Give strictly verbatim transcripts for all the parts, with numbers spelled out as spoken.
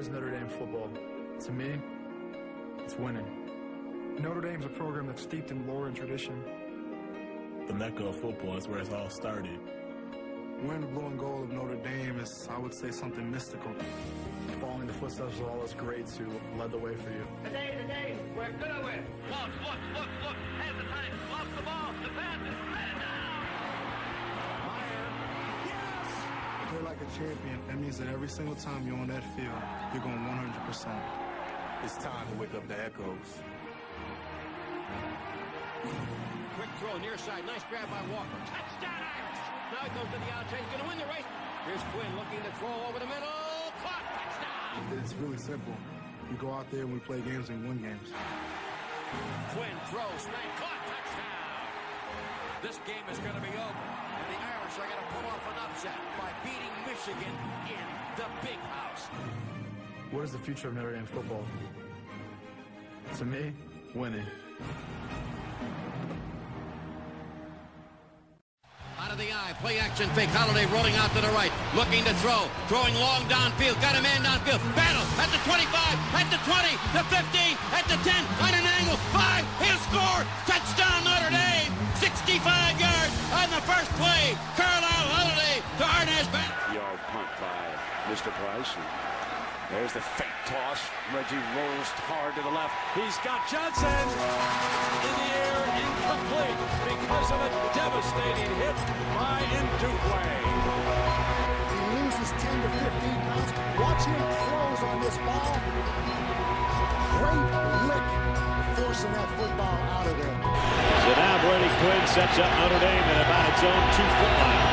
is Notre Dame football? To me, it's winning. Notre Dame's a program that's steeped in lore and tradition. The Mecca of football is where it's all started. Wearing the blue and gold of Notre Dame is, I would say, something mystical. Following the footsteps of all those greats who led the way for you. Today, today, we're gonna win. Look, look, look, look. Has the time. Lost the ball. The pass is ran down. Meyer. Yes! Play like a champion. That means that every single time you're on that field, you're going one hundred percent. It's time to wake up the echoes. Quick throw near side. Nice grab by Walker. Touchdown Irish. Now he goes to the outside. He's going to win the race. Here's Quinn looking to throw over the middle. Caught. Touchdown. It's really simple. We go out there and we play games and win games. Quinn throws. Smack. Caught. Touchdown. This game is going to be over. And the Irish are going to pull off an upset by beating Michigan in the big house. What is the future of Notre Dame football? To me, winning. Out of the eye, play action fake. Holiday rolling out to the right, looking to throw, throwing long downfield, got a man downfield. Battle at the twenty-five, at the twenty, the fifteen, at the ten, on an angle, five, he'll score, touchdown Notre Dame, sixty-five yards on the first play. Carlisle Holiday to Arnaz back. Yard punt by Mister Price. There's the fake toss. Reggie rolls hard to the left. He's got Johnson in the air, incomplete because of a devastating hit by Ndukwe. He loses ten to fifteen pounds. Watch him close on this ball. Great lick, forcing that football out of there. So now Brady Quinn sets up Notre Dame at about its own two-foot line.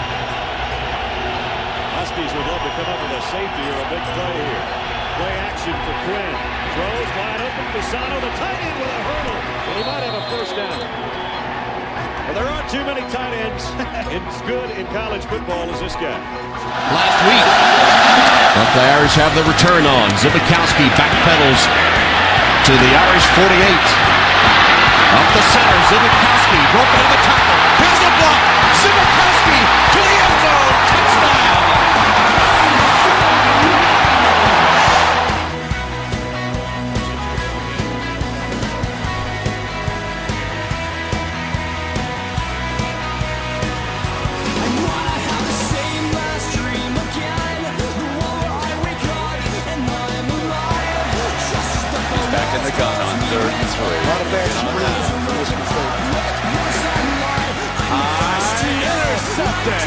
Huskies would love to come up with a safety or a big play here. Play action for Quinn. Throws wide open. Fasano, the tight end with a hurdle. And he might have a first down. Well, there aren't too many tight ends as good in college football as this guy. Last week, but the Irish have the return on. Zibikowski backpedals to the Irish forty-eight. Up the center, Zibikowski broke out of the tackle. Here's the block. Zibikowski to the end zone. Touchdown. In the gun on third and three. Not a bad screen for this mistake. High intercepted.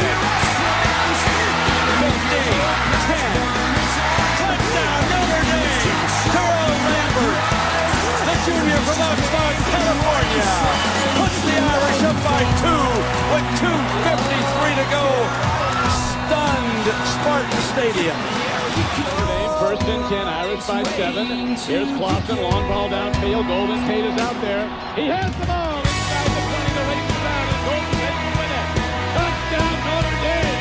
fifteen, ten. Touchdown Notre Dame. Terrell Lambert, the junior from Oxnard, California, puts the Irish up by two with two fifty-three to go. Stunned Spartan Stadium. First and ten, Irish by seven. Here's Clausen, long ball downfield. Golden Tate is out there. He has the ball inside the twenty. The race is out, and Golden Tate will win it. Touchdown Notre Dame.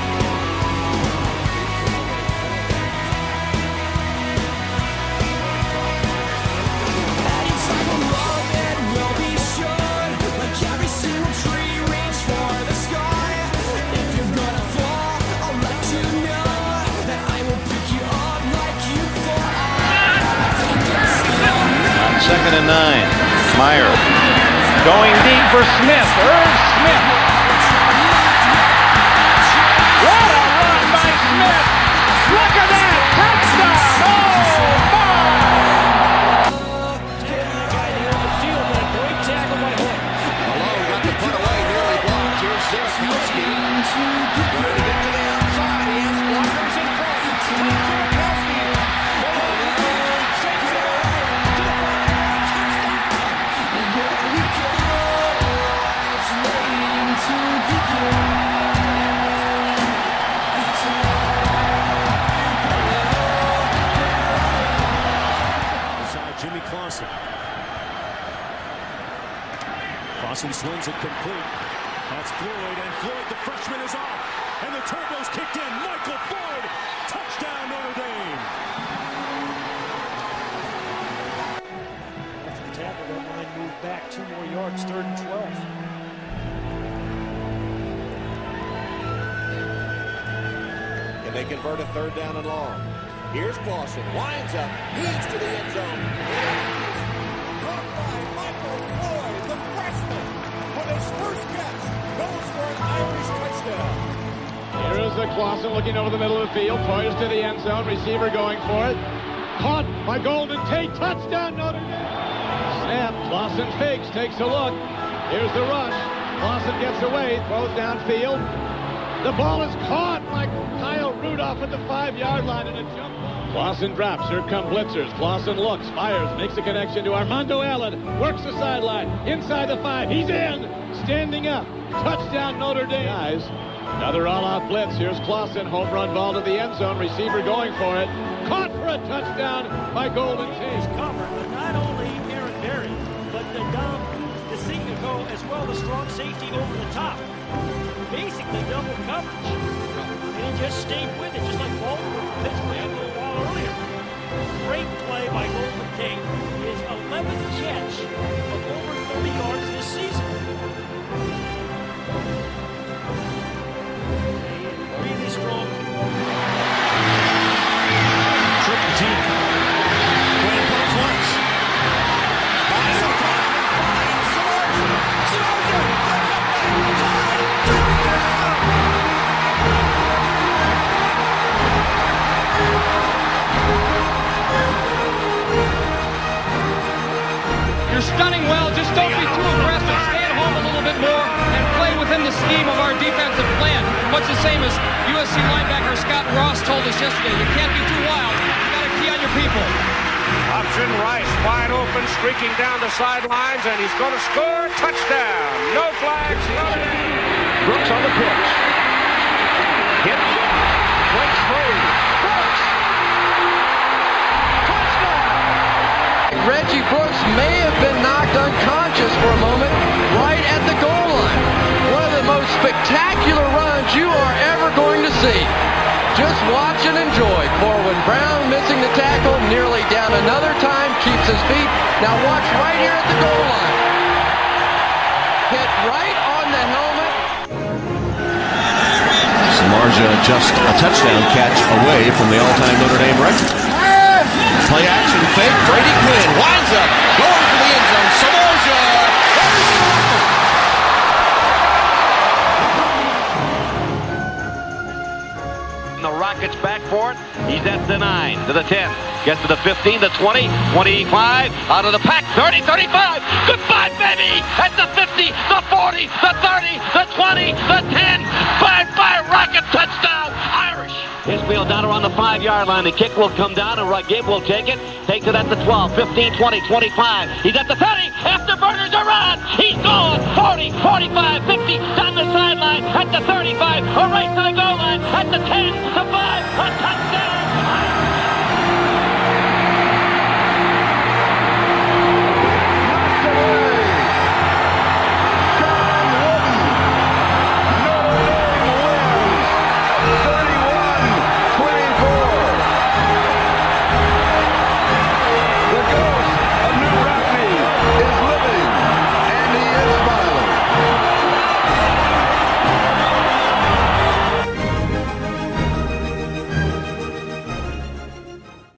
Second and nine. Meyer going deep for Smith. Irv Smith. What a run by Smith. Look at that. Touchdown. Oh, my. Getting the guy near the field, but a great tackle by Hook. Malone got the punt away, nearly blocked. Here's Zibikowski. Ready to get to the outside. He has blockers in front. Zibikowski. Jimmy Clausen. Clausen slings it complete. That's Floyd, and Floyd, the freshman, is off. And the turbo's kicked in. Michael Floyd, touchdown Notre Dame. After the tackle, that line moved back two more yards, third and twelve. Can they convert a third down and long? Here's Clausen, winds up, heaves to the end zone. Caught by Michael Floyd, the freshman, with his first catch, goes for an Irish touchdown. Here is the Clausen looking over the middle of the field, poised to the end zone, receiver going for it. Caught by Golden Tate, touchdown Notre Dame. Snap, Clausen fakes, takes a look. Here's the rush. Clausen gets away, throws downfield. The ball is caught by Kyle Rudolph at the five-yard line in a jump ball. Clausen drops. Here come blitzers. Clausen looks, fires, makes a connection to Armando Allen. Works the sideline. Inside the five. He's in. Standing up. Touchdown Notre Dame. Guys, another all-out blitz. Here's Clausen. Home run ball to the end zone. Receiver going for it. Caught for a touchdown by Golden Tate. Covered, but not only Aaron Berry, but the Dom DeCicco as well, the strong safety over the top. Basically double coverage. And he just stayed with it, just like Baltimore from Pittsburgh had a little while earlier. Great play by Golden Tate. His eleventh catch of over thirty yards this season. Really strong. Triple team. Playing both once. Buys a punt. You're stunning well, just don't be too aggressive. Stay at home a little bit more and play within the scheme of our defensive plan. Much the same as U S C linebacker Scott Ross told us yesterday. You can't be too wild. You got to key on your people. Option Rice, wide open, streaking down the sidelines, and he's going to score. Touchdown. No flags. Notre Dame. Brooks on the pitch. Hit. Breaks free. Brooks. Reggie Brooks may have been knocked unconscious for a moment right at the goal line. One of the most spectacular runs you are ever going to see. Just watch and enjoy. Corwin Brown missing the tackle, nearly down another time, keeps his feet. Now watch right here at the goal line. Hit right on the helmet. Samardzija just a touchdown catch away from the all-time Notre Dame record. Play action fake. Brady Quinn winds up, going for the end zone. Samardzija. The Rockets back for it. He's at the nine, to the ten. Gets to the fifteen, the twenty, twenty-five, out of the pack, thirty, thirty-five. Goodbye, baby. At the fifty, the forty, the thirty, the twenty, the ten. Bye-bye, Rocket touchdown, Irish. Isfield down around the five-yard line. The kick will come down, and Gabe will take it. Takes it at the twelve, fifteen, twenty, twenty-five. He's at the thirty. Afterburners are on. He's gone. forty, forty-five, fifty. Down the sideline. At the thirty-five. A race to the goal line. At the ten, the five. A touchdown.